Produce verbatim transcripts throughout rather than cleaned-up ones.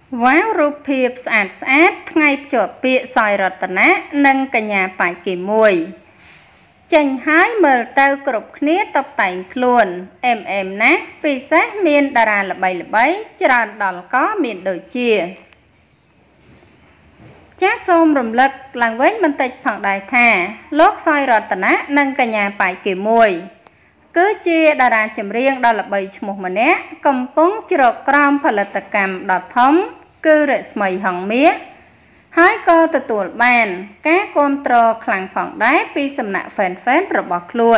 ว้าวรูปเพียบสะอาดสะอาดไงจบเปียซอยรัตนะนังกัญญาไปกี่มวยจังหายเมื่อเต้ากรบเนี้ยตบแต่งคลวนเอ็มเอ็มนะปีเสเมียนดาราละใบละใบจราดอลก็เมียนโดยเชียจ้าส้มรำลึกหลังเว้นมันติดผังได้แท้โลกซอยรัตนะนังกัญญาไปกี่มวยcứ chia đà ra chấm riêng đó là bảy một mà nè cầm bóng chỉ được gramផលិតកម្មដុំគឺរស្មីហងមាសហើយក៏ទទួលបានការគាំទ្រខ្លាំងផងដែរពីសំណាក់ fan fan របស់ខ្លួន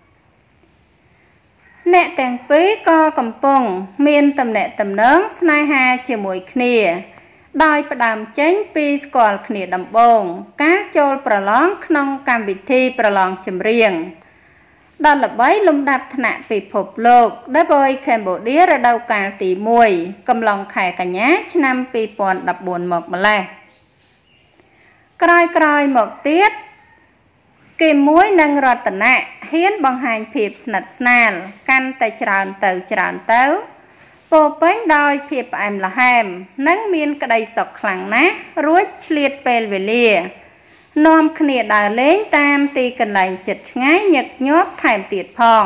អ្នកទាំងពីរក៏កំពុងមានតំណែងតំណងស្នេហាជាមួយគ្នាដោយផ្ដើមចេញពីស្គាល់គ្នាដំបូងការចូលប្រឡងក្នុងកម្មវិធីប្រឡងចម្រៀងដល់ល្បីលំដាប់ថ្នាក់ពិភពលោកដែលបយកម្ពុជារដូវកាលទីមួយកំឡុងខែកញ្ញាឆ្នាំពីរពាន់ដប់បួនមកម្លេះក្រោយក្រោយមកទៀតគេមួយនឹងរតនៈហ៊ានបង្ហាញភាពស្និទ្ធស្នាលកាន់តែច្រើនទៅច្រើនទៅពោពេញដោយភាពផ្អែមល្ហែមនិងមានក្តីសុខខ្លាំងណាស់រួចឆ្លៀតពេលវេលានាំគ្នាដើរលេងតាមទីកន្លែងចិត្តឆ្ងាយញឹកញាប់ថែមទៀតផង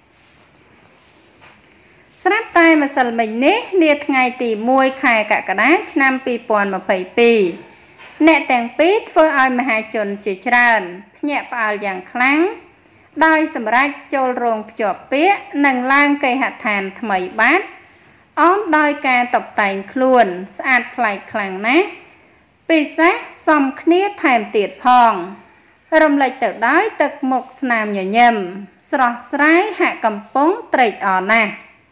ស្រាប់តែម្សិលមិញនេះនាថ្ងៃទីមួយខែកក្កដាឆ្នាំពីរពាន់ម្ភៃពីរអ្នកទាំងពីរធ្វើឲ្យមហាជនជាច្រើនភ្ញាក់ផ្អើលយ៉ាងខ្លាំងដោយសម្រេចចូលរោងភ្ជាប់ពាក្យនិងឡើងគេហដ្ឋានថ្មីបាទអមដោយការតុបតែងខ្លួនស្អាតប្លែកខ្លាំងណាស់ពិសេសសំគ្នាថែមទៀតផងរំលេចទៅដោយទឹកមុខស្នាមញញឹមស្រស់ស្រាយហាក់កំពុងត្រេកអរណាស់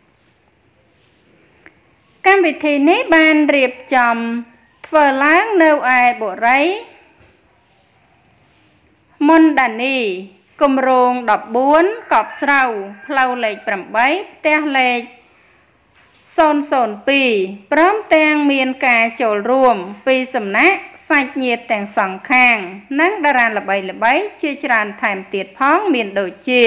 កម្មវិធីនេះបានរៀបចំធ្វើឡើងនៅឯបុរីមុនដានីគម្រោងដប់បួនកប់ស្រូវផ្លូវលេខប្រាំបីផ្ទះលេខศูนย์ ศูนย์ ពីរព្រមទាំងមានការចូលរួមពីសំណាក់សាច់ញាតិទាំងសងខាងនិងតារាល្បីល្បីជាច្រើនថែមទៀតផងមានដូចជា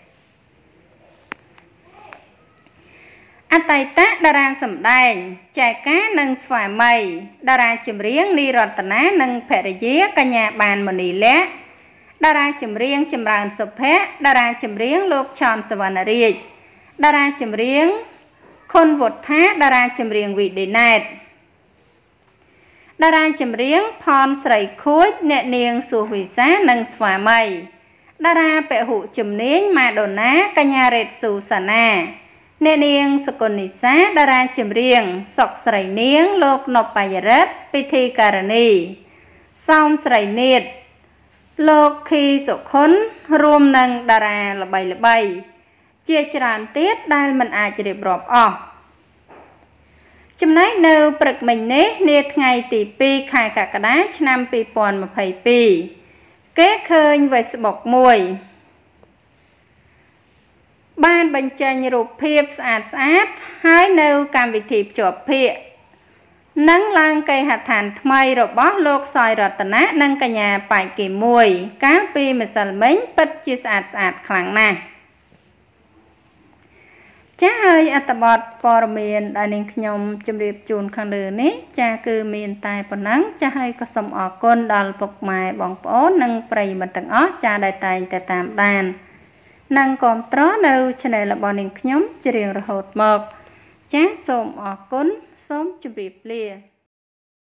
អតីតតារាសម្ដែងចែកានិងស្វាមីតារាចម្រៀងនីរតនានិងភរិយាកញ្ញាបានមនីលក្ខតារាចម្រៀងចម្រើនសុភ័ក្រតារាចម្រៀងលោកឆនសវណ្ណរាជតារាចម្រៀងខុនវុធាតារាចម្រៀងវីដេណេតតារាចម្រៀងផនស្រីខួចអ្នកនាងសុវិសានិងស្វាមីតារាពហុជំនាញម៉ាដូណាកញ្ញារ៉េតស៊ូសាណាអ្នកនាងសកុននិសាតារាចម្រៀងសុកស្រីនាងលោកណប់បាយរិទ្ធពិធីការនីសោមស្រីនេតលោកខីសុខុនរួមនឹងតារាល្បីល្បីជាច្រើនទៀតដែលមិនអាចរៀបរាប់អស់ចំណែកនៅព្រឹកមិញនេះនាថ្ងៃទីពីរខែកក្កដាឆ្នាំពីរពាន់ម្ភៃពីរគេឃើញ Facebook មួយបានបញ្ចេញរូបភាពស្អាតស្អាតហើយនៅកម្មវិធីភ្ជាប់ពាក្យនិងឡើងគេហដ្ឋានថ្មីរបស់លោកសយរតនៈនិងកញ្ញាប៉ៃគីមួយកាលពីម្សិលមិញពិតជាស្អាតស្អាតខ្លាំងណាស់ចាហើយអត្ថបទព័ត៌មានដែលនាងខ្ញុំជម្រាបជូនខាងលើនេះចាគឺមានតែប៉ុណ្ណឹងចាហើយក៏សូមអរគុណដល់ពុកម៉ែបងប្អូននិងប្រិយមិត្តទាំងអស់ចាដែលតែងតែតាមដាននិងគាំទ្រនៅ Channel របស់នាងខ្ញុំជារៀងរហូតមកចាសូមអរគុណសូមជម្រាបលា